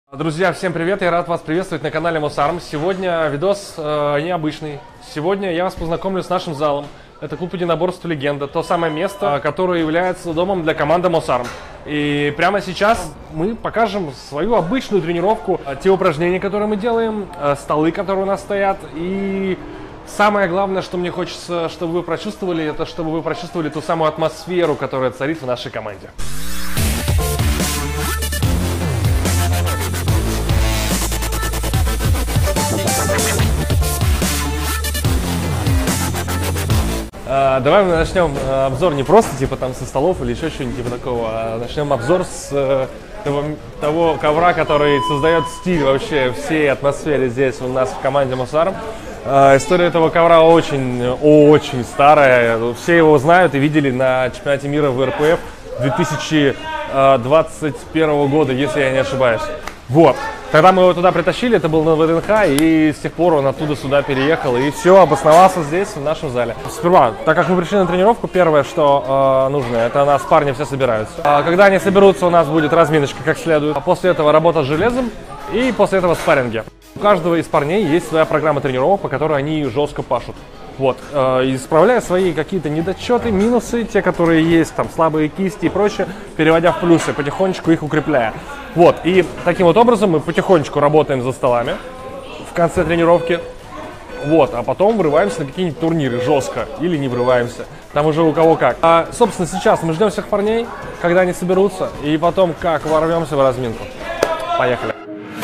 Друзья, всем привет! Я рад вас приветствовать на канале Мосарм. Сегодня видос необычный. Сегодня я вас познакомлю с нашим залом. Это клуб единоборств «Легенда», то самое место, которое является домом для команды Мосарм. И прямо сейчас мы покажем свою обычную тренировку, те упражнения, которые мы делаем, столы, которые у нас стоят. И самое главное, что мне хочется, чтобы вы прочувствовали, это чтобы вы прочувствовали ту самую атмосферу, которая царит в нашей команде. Давай мы начнем обзор не просто типа там со столов или еще что-нибудь типа такого, а начнем обзор с того ковра, который создает стиль вообще всей атмосфере здесь у нас в команде Мосарм. История этого ковра очень старая, все его знают и видели на чемпионате мира в РПФ 2021 года, если я не ошибаюсь. Вот. Когда мы его туда притащили, это был на ВДНХ, и с тех пор он оттуда сюда переехал, и все, обосновался здесь, в нашем зале. Сперва, так как мы пришли на тренировку, первое, что нужно, это у нас парни все собираются. Когда они соберутся, у нас будет разминочка как следует. После этого работа с железом, и после этого спарринги. У каждого из парней есть своя программа тренировок, по которой они жестко пашут. Вот, исправляя свои какие-то недочеты, минусы, те, которые есть, там, слабые кисти и прочее, переводя в плюсы, потихонечку их укрепляя. Вот, и таким вот образом мы потихонечку работаем за столами в конце тренировки. Вот, а потом врываемся на какие-нибудь турниры жестко или не врываемся. Там уже у кого как. Собственно, сейчас мы ждем всех парней, когда они соберутся, и потом как ворвемся в разминку. Поехали.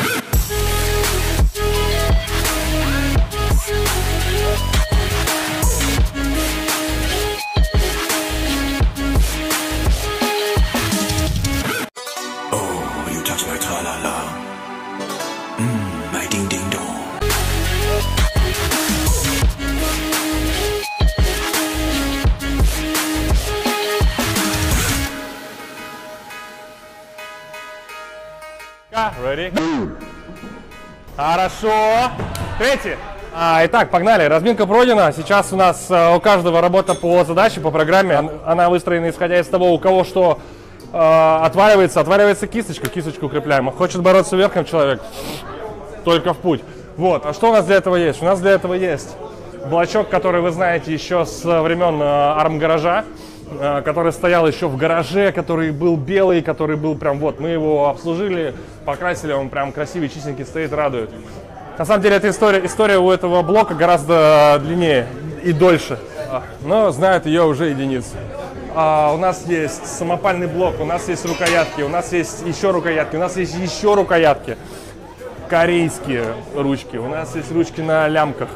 Ready? Хорошо. Третий. Итак, погнали. Разминка пройдена. Сейчас у нас у каждого работа по задаче, по программе. Она выстроена исходя из того, у кого что отваливается. Отваливается кисточка, кисточку укрепляем. Хочет бороться верхом человек, только в путь. Вот. А что у нас для этого есть? У нас для этого есть блочок, который вы знаете еще с времен арм-гаража, который стоял еще в гараже, который был белый, который был прям вот, мы его обслужили, покрасили, он прям красивый, чистенький стоит, радует. На самом деле эта история у этого блока гораздо длиннее и дольше, но знают ее уже единицы. У нас есть самопальный блок, у нас есть рукоятки, у нас есть еще рукоятки, у нас есть еще рукоятки. Корейские ручки, у нас есть ручки на лямках,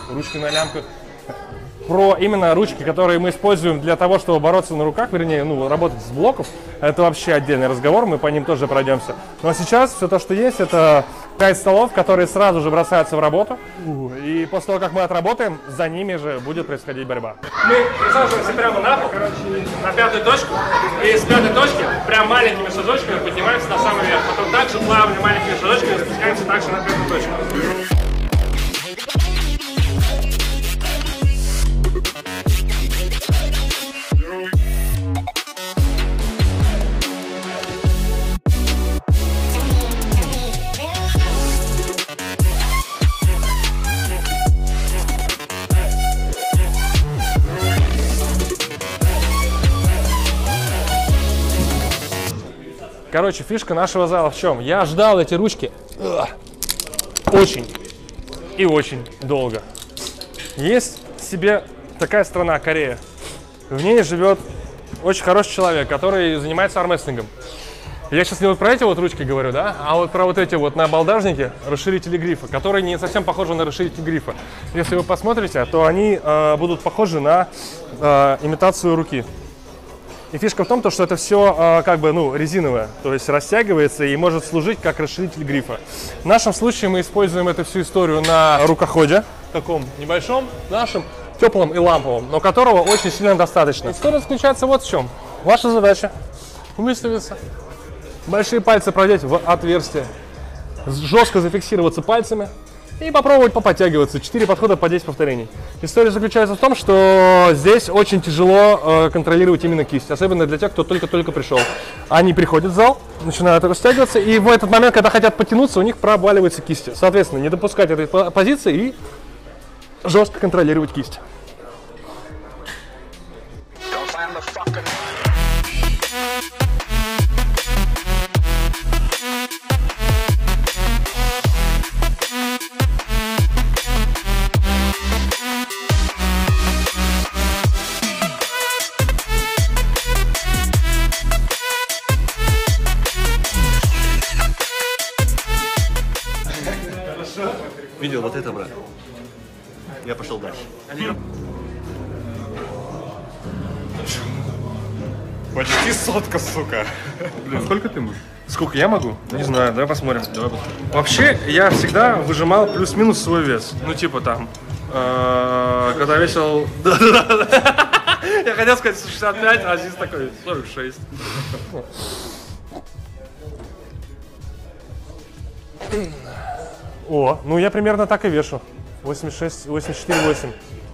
Про именно ручки, которые мы используем для того, чтобы бороться на руках, вернее, работать с блоков, это вообще отдельный разговор, мы по ним тоже пройдемся. Но сейчас все то, что есть, это 5 столов, которые сразу же бросаются в работу. И после того, как мы отработаем, за ними же будет происходить борьба. Мы присаживаемся прямо на пол, на пятую точку, и с пятой точки прям маленькими шажочками поднимаемся на самый верх. Потом также плавно маленькими шажочками спускаемся также на пятую точку. Короче, фишка нашего зала в чем? Я ждал эти ручки очень и очень долго. Есть себе такая страна, Корея. В ней живет очень хороший человек, который занимается армрестлингом. Я сейчас не вот про эти вот ручки говорю, да, а вот про вот эти вот набалдажники, расширители грифа, которые не совсем похожи на расширитель грифа. Если вы посмотрите, то они будут похожи на имитацию руки. И фишка в том, что это все как бы резиновое, то есть растягивается и может служить как расширитель грифа. В нашем случае мы используем эту всю историю на рукоходе, таком небольшом, нашем, теплом и ламповом, но которого очень сильно достаточно. История заключается вот в чем. Ваша задача выставиться, большие пальцы продеть в отверстие, жестко зафиксироваться пальцами и попробовать поподтягиваться. 4 подхода по 10 повторений. История заключается в том, что здесь очень тяжело контролировать именно кисть, особенно для тех, кто только-только пришел. Они приходят в зал, начинают растягиваться, и в этот момент, когда хотят потянуться, у них проваливаются кисти. Соответственно, не допускать этой позиции и жестко контролировать кисть. Видел вот это, брат? Я пошел дальше. Почти сотка, сука. Блин, сколько ты можешь? Сколько я могу? Не знаю, давай посмотрим. Давай посмотрим. Вообще, я всегда выжимал плюс-минус свой вес. Ну, типа там, когда весил... Я хотел сказать 65, а здесь такой 46. О, ну я примерно так и вешу. 86, 84, 8.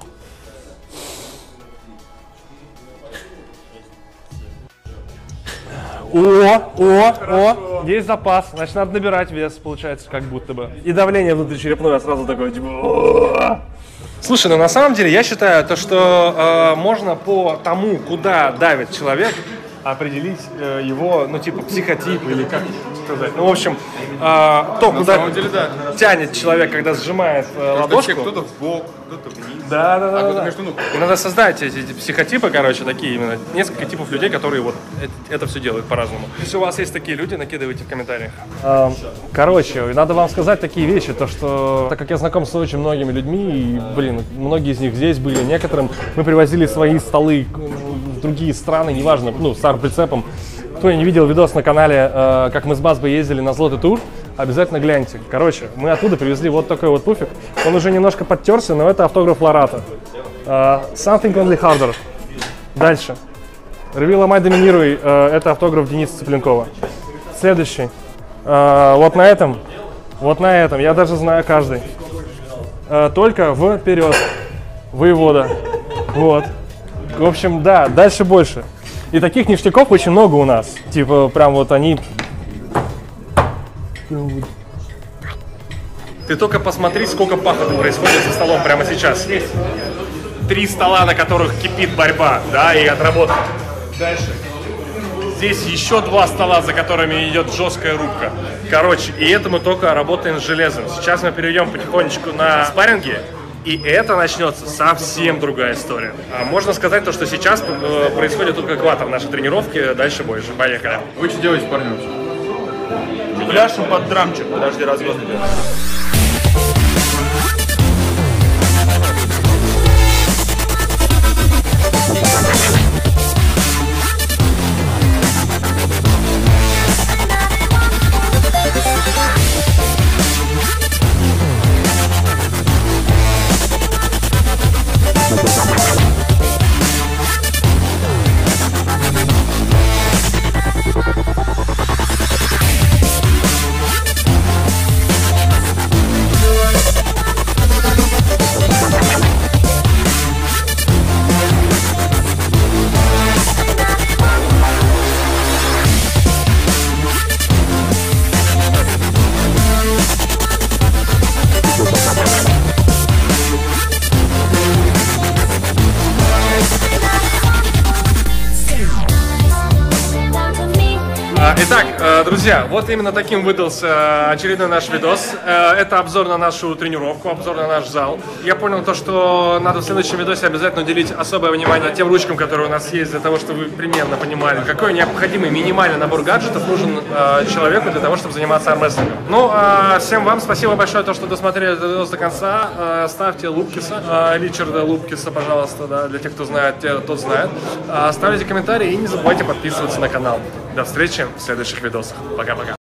О, есть запас. Значит, надо набирать вес, получается, как будто бы. И давление внутричерепное сразу такое, типа... Слушай, ну на самом деле я считаю, то, что можно по тому, куда давит человек, определить его, ну, типа, психотип или как сказать. Ну, в общем, то, куда деле, да, тянет человек, когда сжимает ладошку. Кто-то в бок, кто-то вниз. Да. И надо создать эти психотипы, короче, такие именно. Несколько типов людей, которые вот это все делают по-разному. Если у вас есть такие люди, накидывайте в комментариях. Короче, надо вам сказать такие вещи, то что, так как я знаком с очень многими людьми, и, блин, многие из них здесь были, некоторым мы привозили свои столы в другие страны, неважно, ну, с арт-прицепом. Кто не видел видос на канале, как мы с Басбой ездили на злотый тур, обязательно гляньте. Короче, мы оттуда привезли вот такой вот пуфик. Он уже немножко подтерся, но это автограф Лората. Something only harder. Дальше. Рви, ломай, доминируй. Это автограф Дениса Цыпленкова. Следующий. Вот на этом. Я даже знаю каждый. Только вперед. Воевода. Вот. В общем, да, дальше больше. И таких ништяков очень много у нас. Типа, прям вот они... Ты только посмотри, сколько пахоты происходит за столом прямо сейчас. Есть 3 стола, на которых кипит борьба, да, и отработка. Дальше. Здесь еще 2 стола, за которыми идет жесткая рубка. Короче, и это мы только работаем с железом. Сейчас мы перейдем потихонечку на спарринги. И это начнется совсем другая история. Можно сказать то, что сейчас происходит только экватор нашей тренировки, дальше больше. Поехали. Вы что делаете, парни, вообще? Пляшем под драмчик. Подожди, разгон идет. Итак, друзья, вот именно таким выдался очередной наш видос. Это обзор на нашу тренировку, обзор на наш зал. Я понял то, что надо в следующем видосе обязательно уделить особое внимание тем ручкам, которые у нас есть, для того, чтобы вы примерно понимали, какой необходимый минимальный набор гаджетов нужен человеку для того, чтобы заниматься армрестлингом. Ну, всем вам спасибо большое, то, что досмотрели этот видос до конца. Ставьте Лупкиса, Ричарда Лупкиса, пожалуйста, да, для тех, кто знает, тот знает. Ставьте комментарии и не забывайте подписываться на канал. До встречи в следующих видосах. Пока-пока.